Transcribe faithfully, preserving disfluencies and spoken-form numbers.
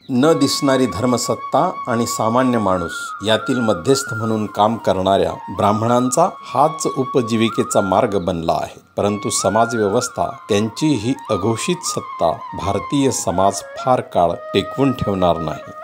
न दिसणारी धर्मसत्ता आणि सामान्य माणूस यातील मध्यस्थ म्हणून काम करणाऱ्या ब्राह्मणांचा हाच उपजीविकेचा मार्ग बनला आहे. परंतु समाजव्यवस्था त्यांची ही अघोषित सत्ता भारतीय समाज फार काळ टिकवून ठेवणार नाही.